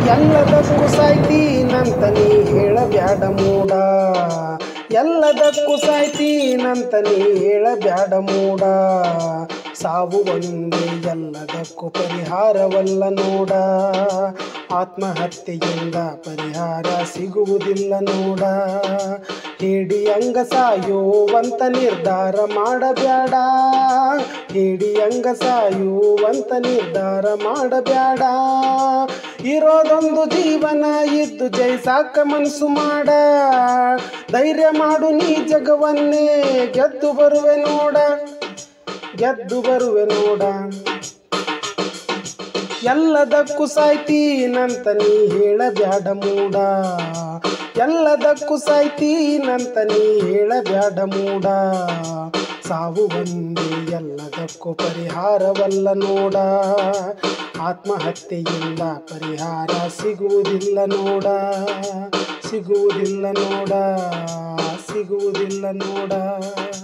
ಎಲ್ಲದಕ್ಕೂ ಸಾಯ್ತೀನಂತ ನೀ ಹೇಳಬ್ಯಾಡ ಮೂಡ, ಎಲ್ಲದಕ್ಕೂ ಸಾಯ್ತೀನಂತ ನೀ ಹೇಳಬ್ಯಾಡ ಮೂಡ. ಸಾವು ಒಂದೇ ಎಲ್ಲದಕ್ಕೂ ಪರಿಹಾರವಲ್ಲ ನೋಡ, ಆತ್ಮಹತ್ಯೆಯಿಂದ ಪರಿಹಾರ ಸಿಗುವುದಿಲ್ಲ ನೋಡ. ಹೇಡಿಯಂಗ ಸಾಯುವಂತ ನಿರ್ಧಾರ ಮಾಡಬ್ಯಾಡ, ಹೇಡಿಯಂಗ ಸಾಯುವಂತ ನಿರ್ಧಾರ ಮಾಡಬ್ಯಾಡ. ಇರೋದೊಂದು ಜೀವನ ಇದ್ದು ಜಯಿಸಾಕ ಮನಸ್ಸು ಮಾಡ, ಧೈರ್ಯ ಮಾಡು ನೀ ಜಗವನ್ನೇ ಗೆದ್ದು ಬರುವೆ ನೋಡ, ಗೆದ್ದು ಬರುವೆ ನೋಡ. ಎಲ್ಲದಕ್ಕೂ ಸಾಯ್ತೀನಂತ ನೀ ಹೇಳಬ್ಯಾಡ ಮೂಡ, ಎಲ್ಲದಕ್ಕೂ ಸಾಯ್ತೀನಂತ ನೀ ಹೇಳಬ್ಯಾಡ ಮೂಡ. ಸಾವು ಒಂದೇ ಎಲ್ಲದಕ್ಕೂ ಪರಿಹಾರವಲ್ಲ ನೋಡ, ಆತ್ಮಹತ್ಯೆಯಿಂದ ಪರಿಹಾರ ಸಿಗುವುದಿಲ್ಲ ನೋಡ, ಸಿಗುವುದಿಲ್ಲ ನೋಡ, ಸಿಗುವುದಿಲ್ಲ ನೋಡ.